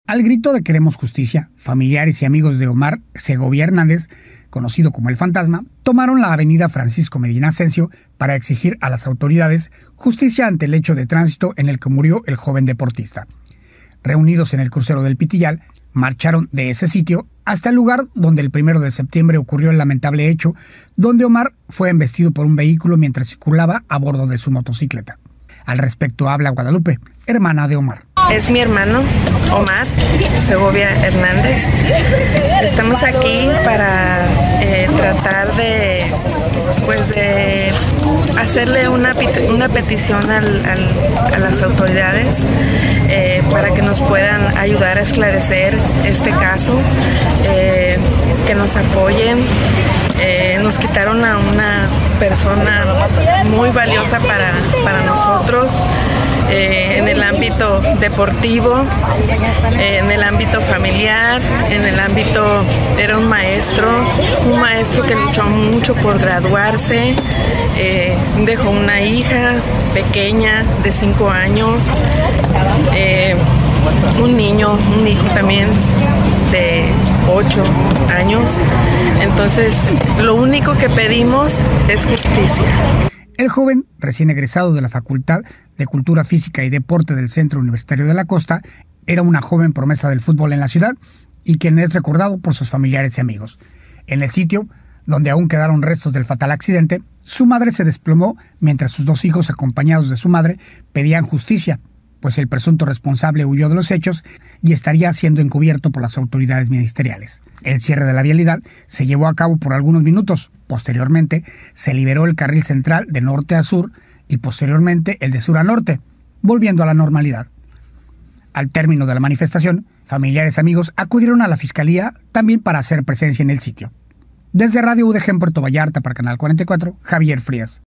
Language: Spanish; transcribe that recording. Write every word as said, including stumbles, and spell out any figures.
Al grito de queremos justicia, familiares y amigos de Omar Segovia Hernández, conocido como el Fantasma, tomaron la avenida Francisco Medina Ascencio para exigir a las autoridades justicia ante el hecho de tránsito en el que murió el joven deportista. Reunidos en el crucero del Pitillal, marcharon de ese sitio hasta el lugar donde el primero de septiembre ocurrió el lamentable hecho, donde Omar fue embestido por un vehículo mientras circulaba a bordo de su motocicleta. Al respecto habla Guadalupe, hermana de Omar. Es mi hermano, Omar Segovia Hernández. Estamos aquí para eh, tratar de, pues de hacerle una, una petición al, al, a las autoridades eh, para que nos puedan ayudar a esclarecer este caso, eh, que nos apoyen. Eh, nos quitaron a una persona muy valiosa para, para nosotros. Eh, en el ámbito deportivo, eh, en el ámbito familiar, en el ámbito, era un maestro, un maestro que luchó mucho por graduarse, eh, dejó una hija pequeña de cinco años, eh, un niño, un hijo también de ocho años. Entonces, lo único que pedimos es justicia. El joven, recién egresado de la Facultad de Cultura Física y Deporte del Centro Universitario de la Costa, era una joven promesa del fútbol en la ciudad y quien es recordado por sus familiares y amigos. En el sitio, donde aún quedaron restos del fatal accidente, su madre se desplomó mientras sus dos hijos, acompañados de su madre, pedían justicia, pues el presunto responsable huyó de los hechos y estaría siendo encubierto por las autoridades ministeriales. El cierre de la vialidad se llevó a cabo por algunos minutos. Posteriormente, se liberó el carril central de norte a sur y posteriormente el de sur a norte, volviendo a la normalidad. Al término de la manifestación, familiares y amigos acudieron a la fiscalía también para hacer presencia en el sitio. Desde Radio U D G en Puerto Vallarta para Canal cuarenta y cuatro, Javier Frías.